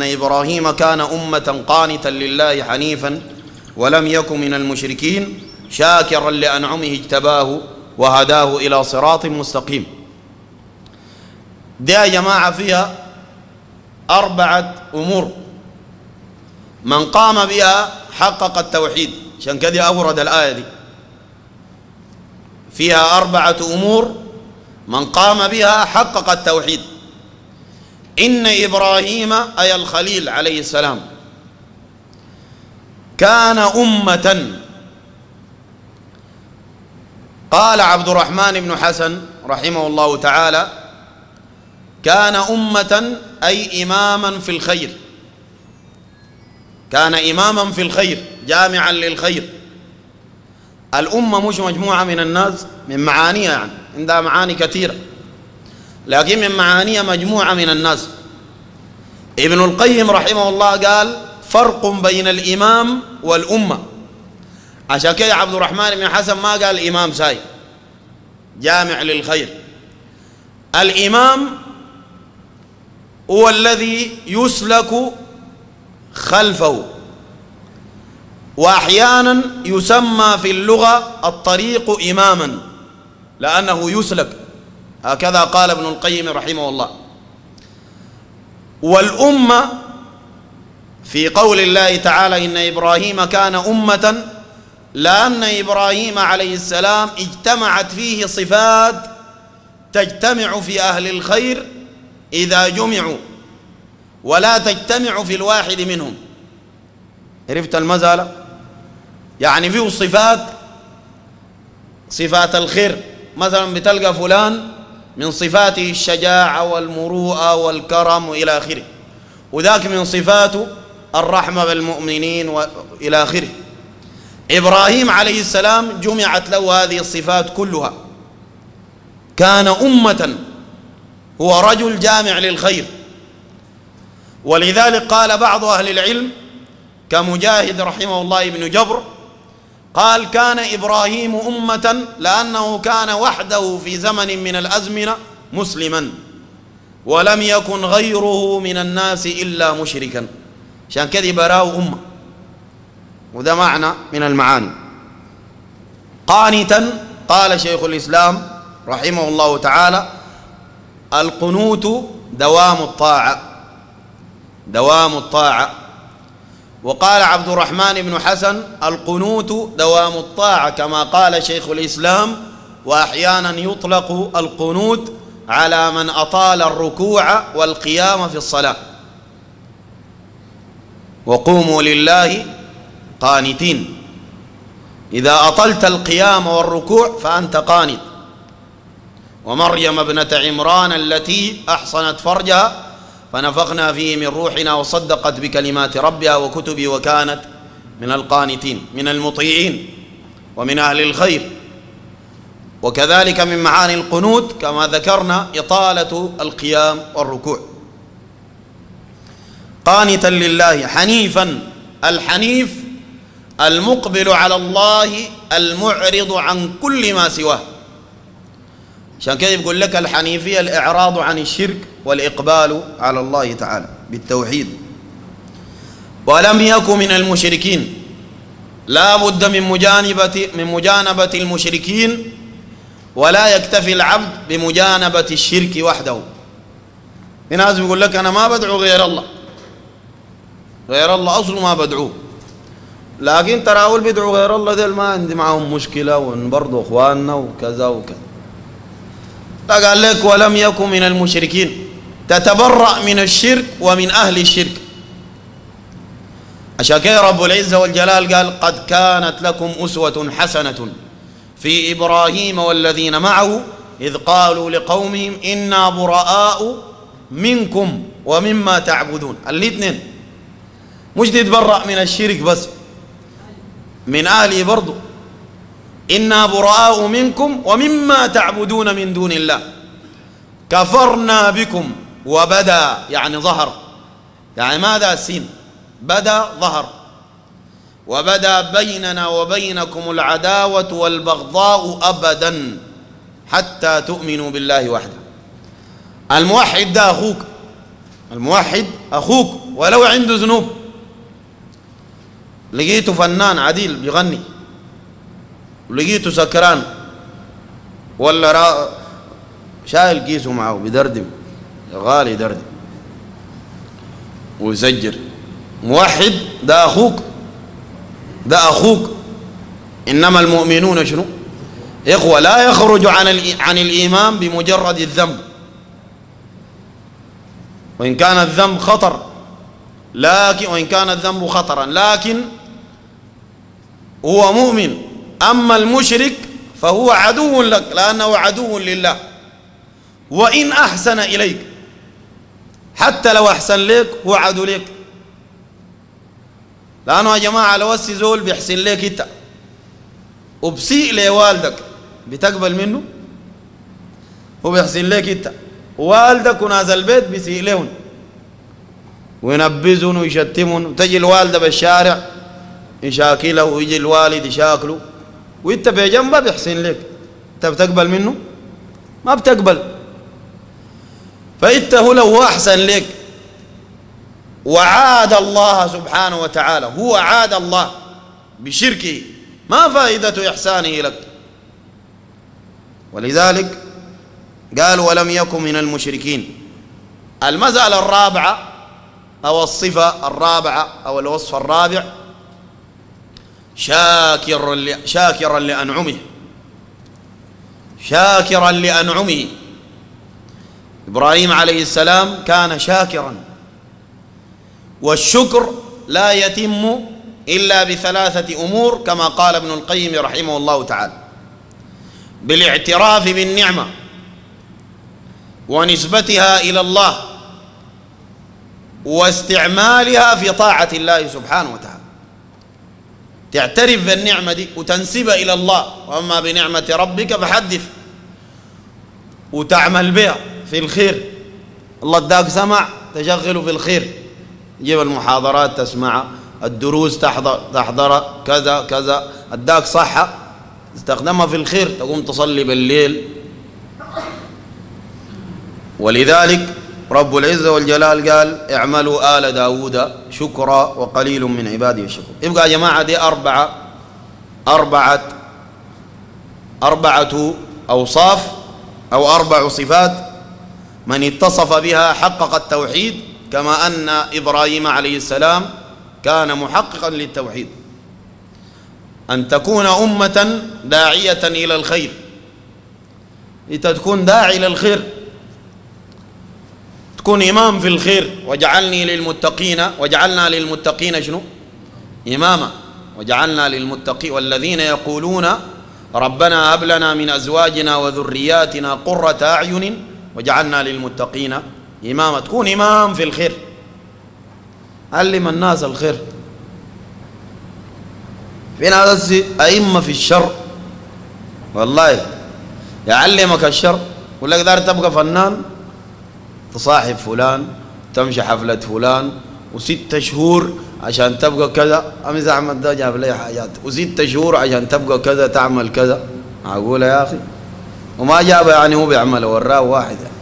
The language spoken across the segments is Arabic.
إبراهيم كان أمة قانتا لله حنيفا ولم يكن من المشركين شاكرا لأنعمه اجتباه وهداه إلى صراط مستقيم. دي يا جماعة فيها 4 أمور من قام بها حقق التوحيد، عشان كده أورد الآية دي. فيها 4 أمور من قام بها حقق التوحيد. إن إبراهيم أي الخليل عليه السلام كان أمة. قال عبد الرحمن بن حسن رحمه الله تعالى: كان أمة أي إماما في الخير، كان إماما في الخير جامعا للخير. الأمة مش مجموعة من الناس، من معانيها يعني عندها معاني كثيرة، لكن من معانيها مجموعة من الناس. ابن القيم رحمه الله قال: فرق بين الإمام والأمة. عشان كده عبد الرحمن بن حسن ما قال إمام ساي جامع للخير. الإمام هو الذي يسلك خلفه، وأحيانا يسمى في اللغة الطريق إماما لأنه يسلك، هكذا قال ابن القيم رحمه الله. والأمة في قول الله تعالى: إن إبراهيم كان أمة، لأن إبراهيم عليه السلام اجتمعت فيه صفات تجتمع في أهل الخير إذا جمعوا، ولا تجتمع في الواحد منهم. عرفت المسألة؟ يعني فيه صفات الخير. مثلا بتلقى فلان من صفاته الشجاعة والمروءة والكرم وإلى آخره، وذاك من صفاته الرحمة بالمؤمنين وإلى آخره. إبراهيم عليه السلام جمعت له هذه الصفات كلها، كان أمة، هو رجل جامع للخير. ولذلك قال بعض أهل العلم كمجاهد رحمه الله ابن جبر، قال: كان إبراهيم أمة لأنه كان وحده في زمن من الأزمنة مسلما، ولم يكن غيره من الناس إلا مشركا، عشان كذا براه أمة. وده معنى من المعاني. قانتا، قال شيخ الإسلام رحمه الله تعالى: القنوت دوام الطاعة، دوام الطاعة. وقال عبد الرحمن بن حسن: القنوت دوام الطاعة، كما قال شيخ الإسلام: وأحيانا يطلق القنوت على من أطال الركوع والقيام في الصلاة. وقوموا لله قانتين، إذا أطلت القيام والركوع فأنت قانت. ومريم ابنة عمران التي أحصنت فرجها فنفخنا فيه من روحنا وصدقت بكلمات ربها وكتبه وكانت من القانتين، من المطيعين ومن أهل الخير. وكذلك من معاني القنوت كما ذكرنا إطالة القيام والركوع. قانتا لله حنيفا، الحنيف المقبل على الله المعرض عن كل ما سواه. عشان كده يقول لك الحنيفية الإعراض عن الشرك والإقبال على الله تعالى بالتوحيد. ولم يكن من المشركين، لا بد من مجانبة المشركين، ولا يكتفي العبد بمجانبة الشرك وحده. في ناس بيقول لك أنا ما بدعو غير الله، غير الله أصله ما بدعوه، لكن ترى أول بيدعو غير الله ديل ما عندي معهم مشكلة، وإن برضو إخواننا وكذا وكذا. قال لك: ولم يكن من المشركين، تتبرأ من الشرك ومن أهل الشرك. عشان كده رب العزة والجلال قال: قد كانت لكم أسوة حسنة في إبراهيم والذين معه إذ قالوا لقومهم إنا براء منكم ومما تعبدون. الاثنين، مش تتبرأ من الشرك بس، من أهله برضو. إنا براء منكم ومما تعبدون من دون الله كفرنا بكم وبدا، يعني ظهر، يعني ماذا السين؟ بدا ظهر. وبدا بيننا وبينكم العداوة والبغضاء أبدا حتى تؤمنوا بالله وحده. الموحد ده أخوك، الموحد أخوك ولو عنده ذنوب. لقيته فنان عديل بيغني، ولقيته سكران ولا شايل كيسه معه بدردم، غالي دردم ويسجر. موحد ده أخوك، ده أخوك. إنما المؤمنون شنو؟ إخوة. لا يخرج عن الإيمان بمجرد الذنب، وإن كان الذنب خطر، وإن كان الذنب خطرا لكن هو مؤمن. أما المشرك فهو عدو لك لأنه عدو لله، وإن أحسن إليك، حتى لو أحسن لك هو عدو لك. لأنه يا جماعة لو زول بيحسن لك أنت وبسيء لوالدك بتقبل منه؟ هو بيحسن لك أنت، والدك وناس البيت بيسيء لهم وينبذون ويشتمون، وتجي الوالدة بالشارع يشاكله ويجي الوالد يشاكله وانت بجنبه بيحسن لك، انت بتقبل منه؟ ما بتقبل. فانت هو لو احسن لك وعاد الله سبحانه وتعالى، هو عاد الله بشركه، ما فائدة إحسانه لك؟ ولذلك قال ولم يكن من المشركين. المسألة الرابعة أو الصفة الرابعة أو الوصف الرابع شاكرا لأنعمه. شاكرا لأنعمه. إبراهيم عليه السلام كان شاكرا، والشكر لا يتم إلا بثلاثة أمور كما قال ابن القيم رحمه الله تعالى: بالاعتراف بالنعمة ونسبتها إلى الله واستعمالها في طاعة الله سبحانه وتعالى. تعترف بالنعمة دي وتنسبها إلى الله، وأما بنعمة ربك فحدث، وتعمل بها في الخير. الله اداك سمع تشغله في الخير، جيب المحاضرات تسمعها، الدروس تحضر كذا كذا، اداك صحة استخدمها في الخير، تقوم تصلي بالليل. ولذلك رب العزة والجلال قال: اعملوا آل داود شكرا وقليل من عبادي الشكور. يبقى يا جماعة دي أربعة أوصاف أو 4 صفات من اتصف بها حقق التوحيد، كما أن إبراهيم عليه السلام كان محققا للتوحيد. أن تكون أمة داعية إلى الخير، أنت تكون داعي للخير، تكون إمام في الخير. وجعلنا للمتقين شنو؟ إماما. وجعلنا للمتقين والذين يقولون ربنا هب لنا من أزواجنا وذرياتنا قرة أعين وجعلنا للمتقين إماما. تكون إمام في الخير، علم الناس الخير. في ناس أئمة في الشر، والله يعلمك الشر، يقول لك دار تبقى فنان، تصاحب فلان، تمشي حفلة فلان، و6 شهور عشان تبقى كذا. أمس أحمد ده جاب لي حاجات، و6 شهور عشان تبقى كذا، تعمل كذا. معقولة يا أخي؟ وما جاب يعني هو بيعمل، وراه واحد يعني.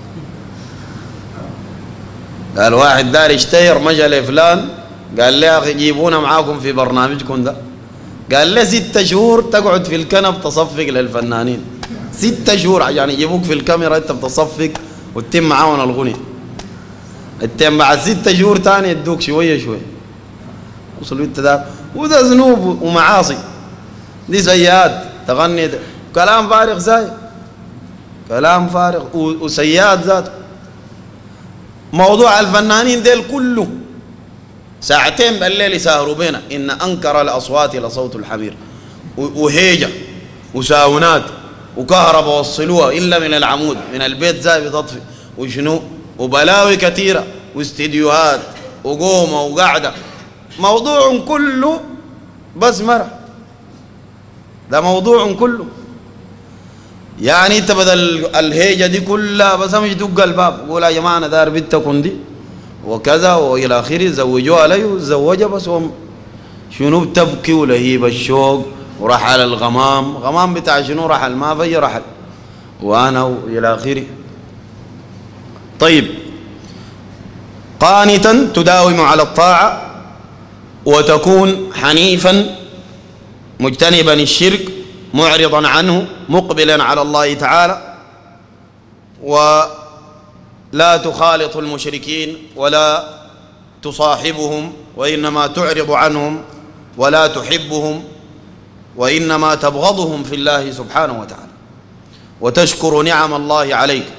قال واحد دار يشتهر، مشى لفلان قال لي يا أخي جيبونا معاكم في برنامجكم ده. قال لي 6 شهور تقعد في الكنب تصفق للفنانين، 6 شهور عشان يجيبوك في الكاميرا أنت بتصفق وتتم معاون الغني. التم بعد 6 شهور تاني يدوك شوية شوية. وصلوا انت ده، وده ذنوب ومعاصي، دي سيئات. تغني ده كلام فارغ، زي كلام فارغ وسيئات ذاته. موضوع الفنانين ديل كله 2 بالليل يسهروا بينا. إن أنكر الأصوات لصوت الحمير، وهيجة وساونات وكهرباء وصلوها إلا من العمود، من البيت زي بتطفي وشنو، وبلاوي كثيرة واستديوهات وقومة وقعدة. موضوع كله بس مرح، ده موضوع كله. يعني انت بدل الهيجة دي كلها بس امشي دق الباب قول يا جماعة انا دار بنتكم دي وكذا والى اخره، زوجوها علي وزوجها بس شنو بتبكي ولهيب الشوق ورحل الغمام. غمام بتاع شنو؟ رحل ما في رحل، وانا والى اخره. طيب قانتا تداوم على الطاعة، وتكون حنيفا مجتنبا الشرك معرضا عنه مقبلا على الله تعالى، ولا تخالط المشركين ولا تصاحبهم، وإنما تعرض عنهم ولا تحبهم، وإنما تبغضهم في الله سبحانه وتعالى، وتشكر نعم الله عليك.